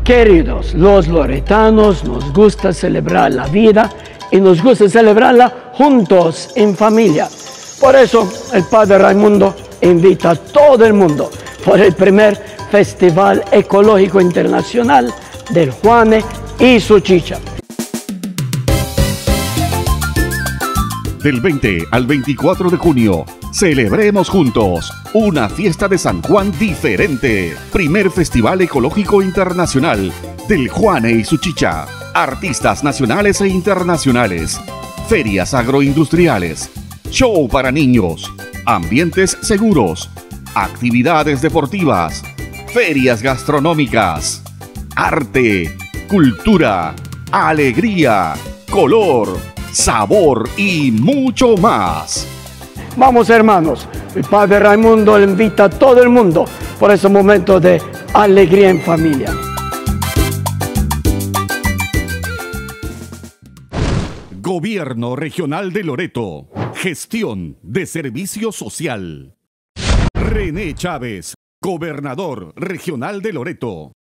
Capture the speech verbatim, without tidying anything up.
Queridos, los loretanos nos gusta celebrar la vida y nos gusta celebrarla juntos, en familia. Por eso el Padre Raimundo invita a todo el mundo por el primer Festival Ecológico Internacional del Juane y su chicha. Del veinte al veinticuatro de junio, celebremos juntos una fiesta de San Juan diferente. Primer Festival Ecológico Internacional del Juane y su chicha. Artistas nacionales e internacionales. Ferias agroindustriales. Show para niños. Ambientes seguros. Actividades deportivas. Ferias gastronómicas. Arte. Cultura. Alegría. Color. Sabor y mucho más. Vamos, hermanos, el Padre Raimundo le invita a todo el mundo por ese momento de alegría en familia. Gobierno Regional de Loreto. Gestión de Servicio Social. René Chávez, Gobernador Regional de Loreto.